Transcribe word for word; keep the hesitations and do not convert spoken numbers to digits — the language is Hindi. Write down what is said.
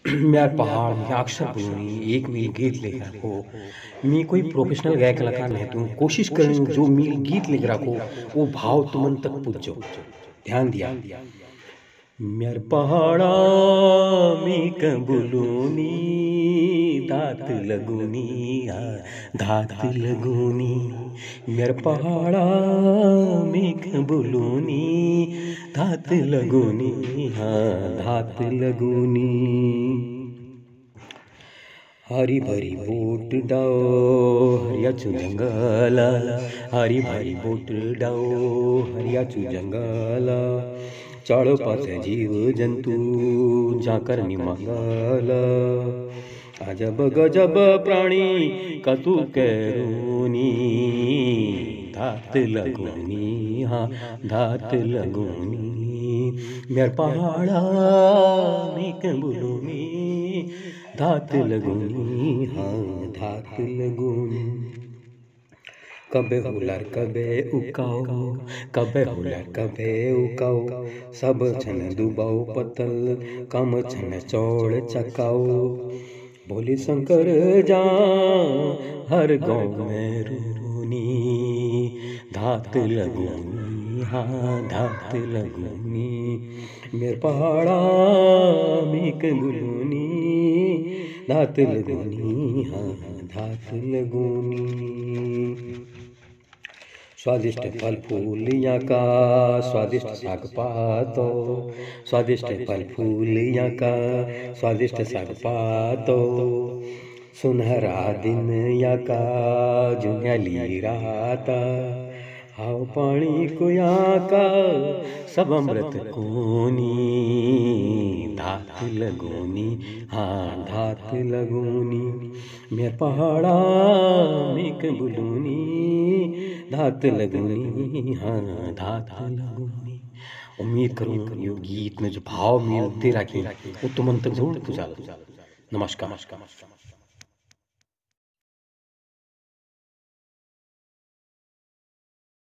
म्यार पहाड़ मी अक्षर बोलूनी एक मील गीत लिख रखो। मी कोई प्रोफेशनल गायक कलाकार नहीं तू कोशिश करूँ जो मील गीत लिख रखो वो भाव तुमन तक पुज्जो। ध्यान दिया। म्यार पहाड़ा मी कबुलूनी धात लगूनी आ धात लगूनी। म्यार पहाड़ा मी कबुलूनी धात लगूनी हाँ धात लगूनी। हरी भरी बोट डाओ हरियाचू जंगला हरी भरी बोट डाओ हरियाचू जंगला। चारों पासे जीव जंतु जाकर निमंगल। अजब गजब प्राणी कतु कैरूनी धात लगूनी हाँ धात लगूनी। म्यार पहाड़ा मी कबुलूनी धात लगूनी हाँ धात लगूनी। कबे हुलर कबे उकाओ कबे हुलर कबे उकाओ। सब छन दुबाओ पतल कम छन चौड़ चकाओ। भोले शंकर जा हर गाँव में रूनी धात लगूनी हाँ धात लगूनी। मेरे पहाड़ा मी कबुलूनी धात लगूनी हाँ धात लगूनी। स्वादिष्ट फल फूल यहाँ का स्वादिष्ट साग पातो स्वादिष्ट फल फूल यहाँ का स्वादिष्ट साग पातो। सुनहरा दिन यहाँ का जुन्याली राता हाव पानी को यहाँ का सब अमृत कोनी धात लगूनी हाँ धात लगूनी। मेरे पहाड़ा मी कबुलूनी धात लगूनी हाँ धात लगूनी। उम्मीद करूँ ये गीत में जो भाव मिलते रखे वो तुम तक जरूर पहुँचा। नमस्कार।